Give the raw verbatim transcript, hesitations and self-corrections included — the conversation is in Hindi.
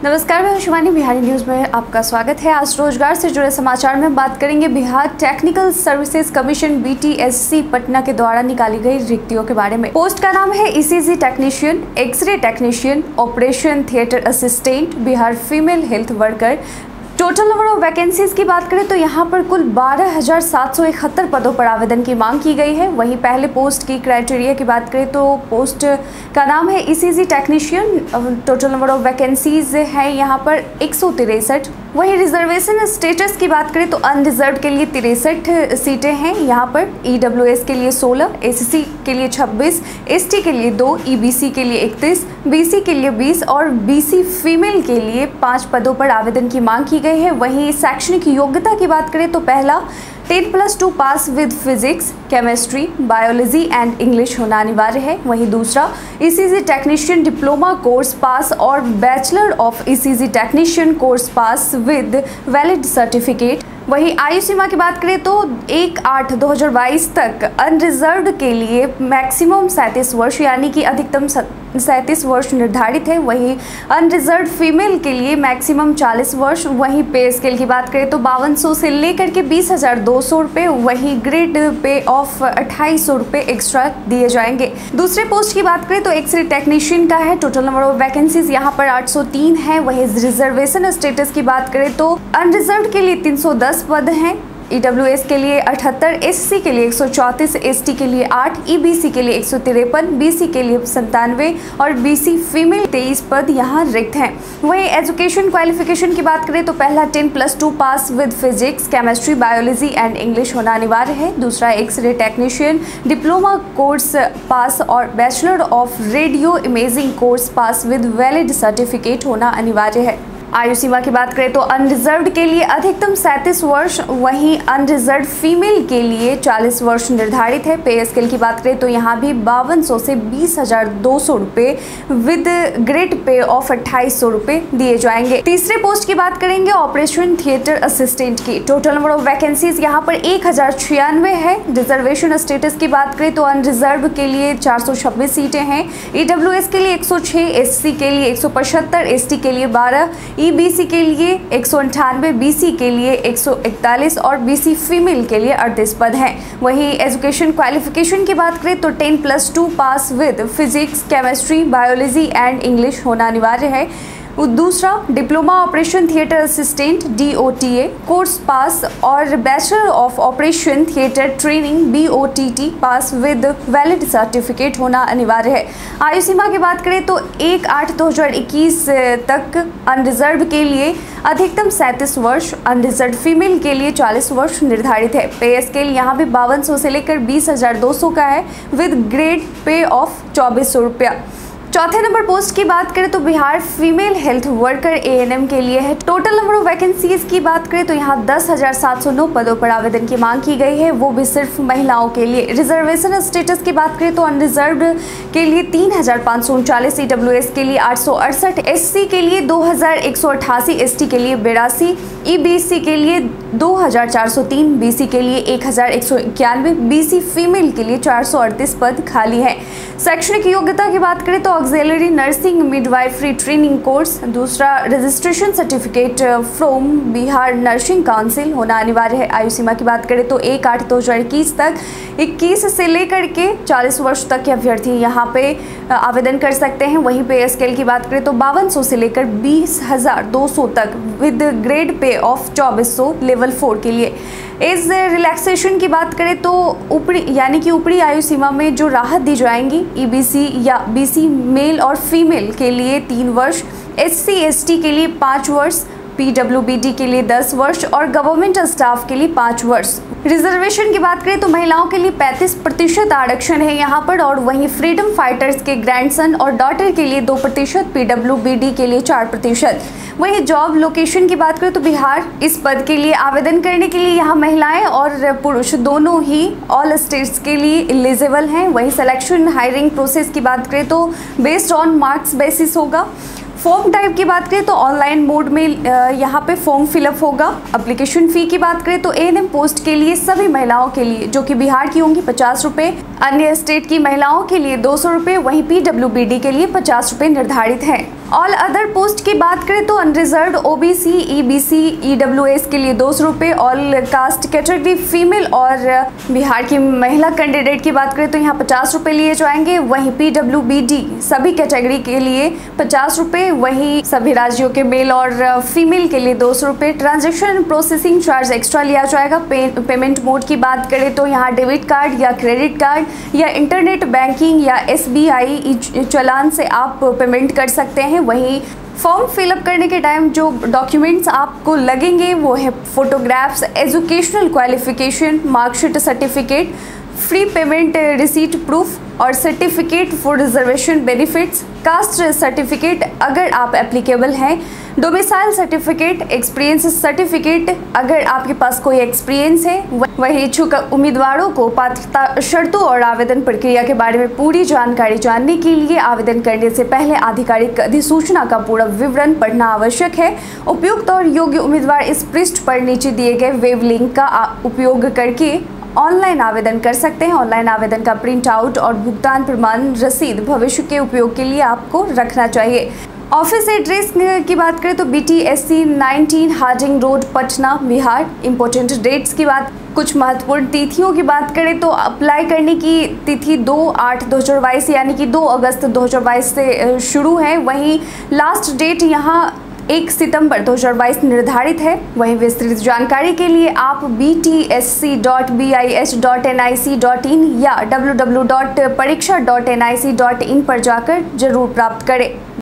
नमस्कार, मैं शिवानी। बिहारी न्यूज़ में आपका स्वागत है। आज रोजगार से जुड़े समाचार में बात करेंगे Bihar technical services commission B T S C Patna के द्वारा निकाली गई रिक्तियों के बारे में। पोस्ट का नाम है E C G technician, x ray technician, operation theatre assistant, Bihar female health worker. Total number of vacancies की बात करें तो यहाँ पर कुल बारह हजार सात सौ इकहत्तर पदों पर आवेदन की मांग की गई है। वहीं पहले पोस्ट की क्राइटेरिया की बात करें तो पोस्ट का नाम है E C G technician. Total number of vacancies है यहाँ पर एक सौ तिरसठ। वहीं रिजर्वेशन स्टेटस की बात करें तो अनरिजर्व के लिए तिरसठ सीटें हैं यहाँ पर। ई डब्ल्यू एस के लिए सोलह, एस सी के लिए छब्बीस, एस टी के लिए दो, ई बी सी के लिए इकतीस, बी सी के लिए बीस और बी सी फीमेल के लिए पाँच पदों पर आवेदन की मांग की गई है। वहीं शैक्षणिक योग्यता की बात करें तो पहला ten plus two pass with physics, chemistry, biology and English होना अनिवार्य है। वहीं दूसरा E C G technician diploma course pass और bachelor of E C G technician course pass with valid certificate. वहीं आयु सीमा की बात करें तो एक आठ दो हज़ार बाईस तक अनरिजर्व्ड के लिए मैक्सिमम सैंतीस वर्ष यानी कि अधिकतम सैंतीस वर्ष निर्धारित है। वहीं अनरिजर्व्ड फीमेल के लिए मैक्सिमम चालीस वर्ष। वहीं पे स्केल की बात करें तो बावन सौ से लेकर के बीस हजार दो सौ रुपये। वहीं ग्रेड पे ऑफ अट्ठाईस सौ रुपये एक्स्ट्रा दिए जाएंगे। दूसरे पोस्ट की बात करें तो एक्सरे टेक्नीशियन का है। टोटल नंबर ऑफ वैकेंसीज यहाँ पर आठ सौ तीन है। वहीं रिजर्वेशन स्टेटस की बात करें तो अनरिजर्व्ड के लिए तीन सौ दस पद हैं, ई डब्ल्यू एस के लिए अठहत्तर, एस सी के लिए एक सौ चौंतीस, एस टी के लिए आठ, ई बी सी के लिए एक सौ तिरपन, बी सी के लिए संतानवे और बी सी फीमेल तेईस पद यहाँ रिक्त हैं। वहीं एजुकेशन क्वालिफिकेशन की बात करें तो पहला ten plus two pass with physics, chemistry, biology and English होना अनिवार्य है। दूसरा x ray technician diploma course pass और bachelor of radio imaging course pass with valid certificate होना अनिवार्य है। आयु सीमा की बात करें तो अनरिजर्व्ड के लिए अधिकतम सैंतीस वर्ष, वहीं अनरिजर्व्ड फीमेल के लिए चालीस वर्ष निर्धारित है। पे स्केल की बात करें तो यहाँ भी बावन सौ से बीस हजार दो सौ रुपये विद ग्रेड पे ऑफ अट्ठाईस सौ रुपये दिए जाएंगे। तीसरे पोस्ट की बात करेंगे ऑपरेशन थिएटर असिस्टेंट की। टोटल नंबर ऑफ वैकेंसीज यहाँ पर एक हजार छियानवे है। रिजर्वेशन स्टेटस की बात करें तो अनरिजर्व के लिए चार सौ छब्बीस सीटें हैं, ई डब्ल्यू एस के लिए एक सौ छह, एस सी के लिए एक सौ पचहत्तर, एस टी के लिए बारह, ई बी सी के लिए एक सौ अंठानवे, बी सी के लिए एक सौ इकतालीस और बी सी फीमेल के लिए अड़तीस पद हैं। वहीं एजुकेशन क्वालिफिकेशन की बात करें तो ten plus two pass with physics, chemistry, biology and English होना अनिवार्य है। दूसरा diploma operation theatre assistant D O T A course pass और bachelor of operation theatre training B O T T pass with valid certificate होना अनिवार्य है। आयु सीमा की बात करें तो एक आठ दो हज़ार इक्कीस तक अनरिजर्व के लिए अधिकतम सैंतीस वर्ष, अनरिजर्व फीमेल के लिए चालीस वर्ष निर्धारित है। पे स्केल यहाँ भी बावन सौ से लेकर बीस हजार दो सौ का है विद ग्रेड पे ऑफ चौबीस सौ रुपया। चौथे नंबर पोस्ट की बात करें तो Bihar female health worker A N M के लिए है। टोटल नंबर ऑफ वैकेंसीज की बात करें तो यहाँ दस हजार सात सौ नौ पदों पर आवेदन की मांग की गई है, वो भी सिर्फ महिलाओं के लिए। रिजर्वेशन स्टेटस की बात करें तो अनरिजर्व्ड के लिए तीन हजार पाँच सौ उनचालीस, ई डब्ल्यू एस के लिए आठ सौ अड़सठ, एस सी के लिए दो हजार एक सौ अट्ठासी, एस टी के लिए बेरासी, ई बी सी के लिए दो हजार चार सौ तीन, बी सी के लिए एक हजार एक सौ इक्यानवे, बी सी फीमेल के लिए चार सौ अड़तीस पद खाली है। शैक्षणिक योग्यता की बात करें तो auxiliary nursing midwifery training course, दूसरा registration certificate from Bihar nursing council होना अनिवार्य है। आयु सीमा की बात करें तो एक आठ दो हज़ार इक्कीस तक इक्कीस से लेकर के चालीस वर्ष तक के अभ्यर्थी यहाँ पे आवेदन कर सकते हैं। वहीं पे स्केल की बात करें तो बावन सौ से लेकर बीस हजार दो सौ तक विद ग्रेड पे ऑफ चौबीस सौ लेवल फोर के लिए। एज रिलैक्सेशन की बात करें तो ऊपरी यानी कि ऊपरी आयु सीमा में जो राहत दी जाएंगी, ई बी सी या बी सी मेल और फीमेल के लिए तीन वर्ष, एस सी एस टी के लिए पाँच वर्ष, पी डब्ल्यू बी डी के लिए दस वर्ष और गवर्नमेंट स्टाफ के लिए पाँच वर्ष। रिजर्वेशन की बात करें तो महिलाओं के लिए पैंतीस प्रतिशत आरक्षण है यहाँ पर और वहीं फ्रीडम फाइटर्स के ग्रैंडसन और डॉटर के लिए दो प्रतिशत, पी डब्ल्यू बी डी के लिए चार प्रतिशत। वहीं जॉब लोकेशन की बात करें तो बिहार इस पद के लिए आवेदन करने के लिए यहाँ महिलाएं और पुरुष दोनों ही ऑल स्टेट्स के लिए एलिजिबल हैं। वहीं सिलेक्शन हायरिंग प्रोसेस की बात करें तो बेस्ड ऑन मार्क्स बेसिस होगा। फॉर्म टाइप की बात करें तो ऑनलाइन मोड में यहाँ पे फॉर्म फिलअप होगा। एप्लीकेशन फ़ी की बात करें तो ए एन एम पोस्ट के लिए सभी महिलाओं के लिए जो कि बिहार की होंगी पचास रुपये, अन्य स्टेट की महिलाओं के लिए दो सौ रुपये, वहीं पी डब्ल्यू बी डी के लिए पचास रुपये निर्धारित है। ऑल अदर पोस्ट की बात करें तो अनरिजर्व, ओबीसी, ईबीसी, ईडब्ल्यूएस के लिए दो सौ रुपये, ऑल कास्ट कैटेगरी फीमेल और बिहार की महिला कैंडिडेट की बात करें तो यहाँ पचास रुपये लिए जाएंगे। वहीं पीडब्ल्यूबीडी सभी कैटेगरी के लिए पचास रुपये, वहीं सभी राज्यों के मेल और फीमेल के लिए दो सौ रुपये। ट्रांजेक्शन प्रोसेसिंग चार्ज एक्स्ट्रा लिया जाएगा। पे, पेमेंट मोड की बात करें तो यहाँ डेबिट कार्ड या क्रेडिट कार्ड या इंटरनेट बैंकिंग या एसबीआई चालान से आप पेमेंट कर सकते हैं। वहीं फॉर्म फिलअप करने के टाइम जो डॉक्यूमेंट्स आपको लगेंगे वो है photographs, educational qualification, marksheet, certificate, free payment receipt proof और certificate for reservation benefits, caste certificate अगर आप एप्लीकेबल हैं, डोमिसाइल सर्टिफिकेट, एक्सपीरियंस सर्टिफिकेट अगर आपके पास कोई एक्सपीरियंस है। वही इच्छुक उम्मीदवारों को पात्रता शर्तों और आवेदन प्रक्रिया के बारे में पूरी जानकारी जानने के लिए आवेदन करने से पहले आधिकारिक अधिसूचना का पूरा विवरण पढ़ना आवश्यक है। उपयुक्त और योग्य उम्मीदवार इस पृष्ठ पर नीचे दिए गए वेब लिंक का उपयोग करके ऑनलाइन आवेदन कर सकते हैं। ऑनलाइन आवेदन का प्रिंट आउट और भुगतान प्रमाण रसीद भविष्य के उपयोग के लिए आपको रखना चाहिए। ऑफिस एड्रेस की बात करें तो B T S C nineteen Harding road, Patna, Bihar. Important dates की बात, कुछ महत्वपूर्ण तिथियों की बात करें तो अप्लाई करने की तिथि दो आठ दो हज़ार बाईस यानी कि दो अगस्त दो हज़ार बाईस से शुरू है। वहीं लास्ट डेट यहाँ एक सितंबर दो हज़ार बाईस निर्धारित है। वहीं विस्तृत जानकारी के लिए आप B T S C dot B I H dot N I C dot in या W W W dot Pariksha dot N I C dot in पर जाकर जरूर प्राप्त करें।